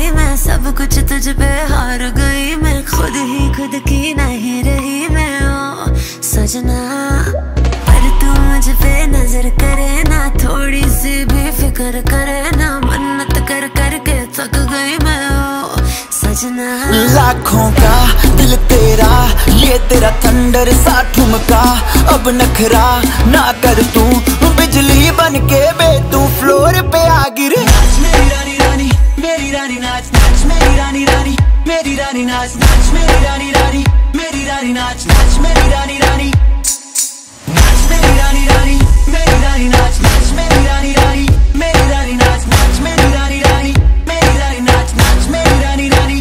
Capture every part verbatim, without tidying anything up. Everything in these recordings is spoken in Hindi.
गई मैं, सब कुछ तुझ पे हार गई मैं, खुद ही खुद की नहीं रही मैं। ओ सजना पर तू मुझ पे नजर करे ना, थोड़ी सी भी फिक्र करे ना, मन्नत कर करके थक गई मैं। ओ सजना लाखों का दिल तेरा, ये तेरा थंडर सा ठुमका, अब नखरा ना कर तू, बिजली बन के बे तू फ्लोर पे आ गिर। नाच मेरी रानी रानी मेरी रानी नाच, नाच मेरी रानी रानी मेरी रानी नाच, नाच मेरी रानी रानी मेरी रानी नाच, नाच मेरी रानी रानी नाच मेरी रानी रानी मेरी रानी नाच, नाच मेरी रानी रानी मेरी रानी नाच, नाच मेरी रानी रानी मेरी रानी नाच, नाच मेरी रानी रानी।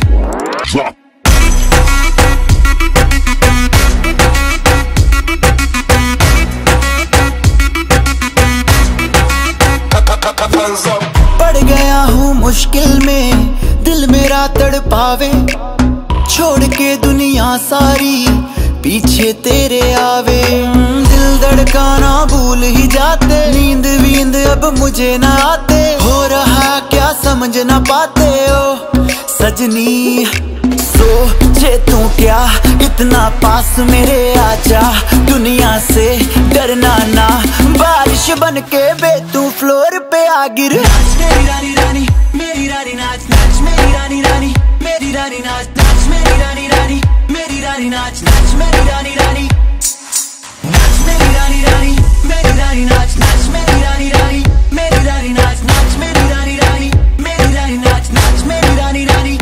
पड़ गया हूँ मुश्किल में, दिल मेरा तड़पावे, छोड़ के दुनिया सारी पीछे तेरे आवे। दिल धड़काना भूल ही जाते, नींद वींद अब मुझे ना आते, हो रहा क्या समझ ना पाते ओ सजनी। सोचे तू क्या इतना पास मेरे आजा, दुनिया से डरना ना, बारिश बन के बे तू फ्लोर पे आ गिर। नाच मेरी रानी रानी मेरी रानी नाच, नाच मेरी रानी रानी मेरी रानी नाच, नाच मेरी रानी रानी मेरी रानी नाच, नाच मेरी रानी रानी नाच मेरी रानी रानी मेरी रानी नाच, नाच मेरी रानी रानी मेरी रानी नाच, नाच मेरी रानी रानी मेरी रानी नाच, नाच मेरी रानी रानी।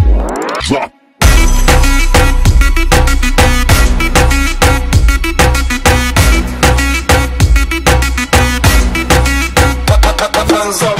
Hands up.